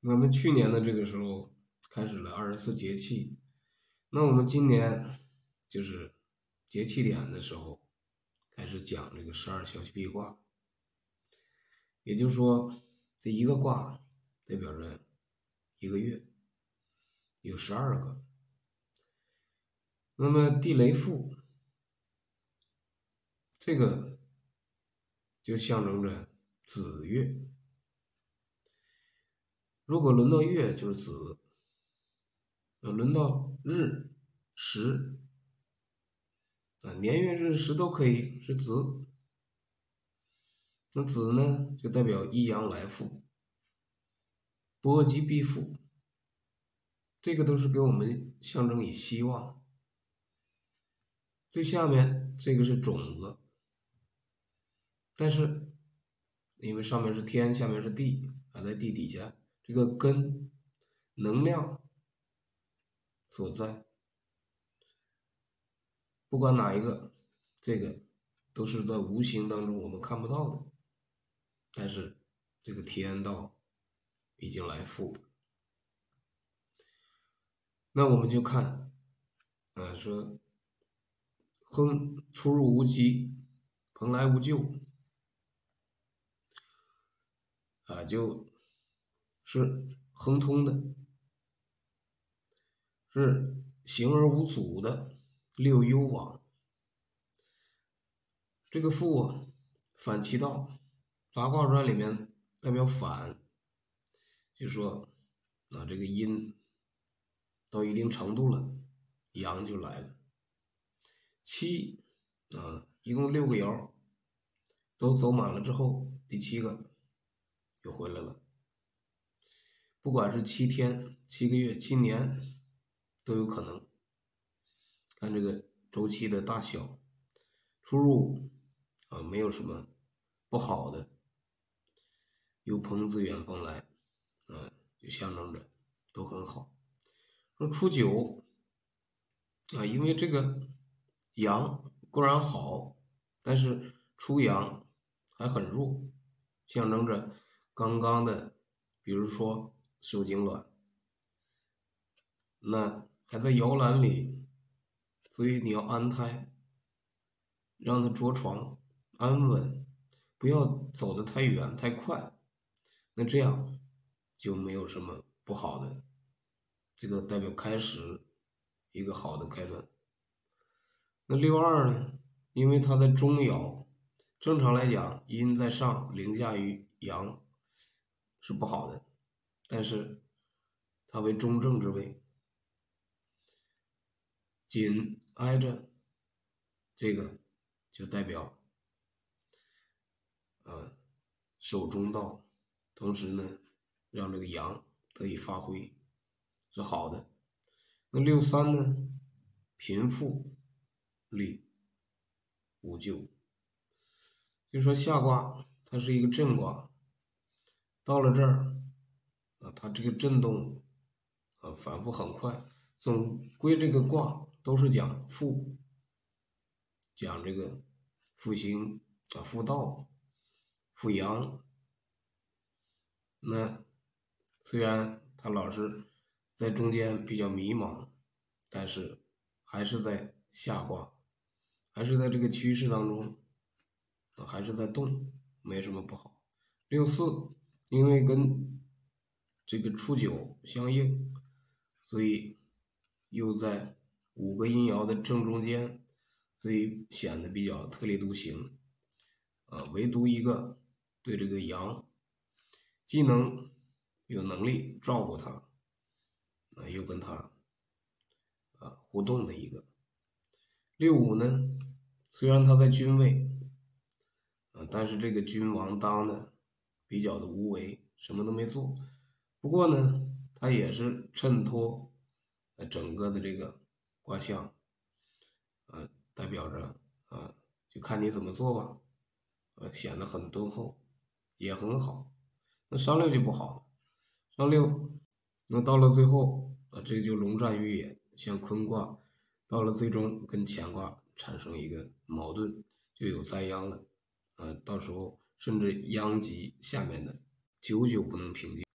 我们去年的这个时候开始了24节气，那我们今年就是节气点的时候开始讲这个12小气毕卦，也就是说这一个卦代表着一个月，有12个。那么地雷复这个就象征着子月，如果轮到月就是子，轮到日时年月日时都可以是子。那子呢就代表一阳来复，波及必复，这个都是给我们象征以希望。最下面这个是种子，但是因为上面是天，下面是地，还在地底下，这个根能量所在，不管哪一个，这个都是在无形当中我们看不到的，但是这个天道已经来复。那我们就看说亨出入无极，蓬莱无咎就是亨通的，是行而无阻的，六幽往。这个复反其道，杂卦传里面代表反，就说这个阴到一定程度了，阳就来了。七一共6个爻都走满了之后，第7个又回来了。不管是7天、7个月、7年都有可能，看这个周期的大小，出入没有什么不好的。有朋自远方来就象征着都很好。说初九因为这个阳固然好，但是初阳还很弱，象征着刚刚的，比如说受精卵，那还在摇篮里，所以你要安胎，让它着床安稳，不要走得太远太快，那这样就没有什么不好的，这个代表开始一个好的开端。那62呢，因为它在中爻，正常来讲阴在上凌驾于阳是不好的，但是它为中正之位，紧挨着这个就代表守中道，同时呢让这个阳得以发挥，是好的。那63呢，贫富利无咎，就说下卦它是一个震卦，到了这儿它这个震动反复很快，总归这个卦都是讲复，讲这个复兴复道复阳。那虽然他老是在中间比较迷茫，但是还是在下卦，还是在这个趋势当中还是在动，没什么不好。64因为跟这个初九相应，所以又在5个阴爻的正中间，所以显得比较特立独行唯独一个对这个阳既能有能力照顾他又跟他互动的一个。65呢，虽然他在君位但是这个君王当的比较的无为，什么都没做。不过呢，他也是衬托整个的这个卦象代表着就看你怎么做吧显得很敦厚，也很好。那上6就不好了，上6那到了最后这就龙战于野，像坤卦到了最终跟乾卦产生一个矛盾，就有灾殃了到时候甚至殃及下面的，久久不能平静。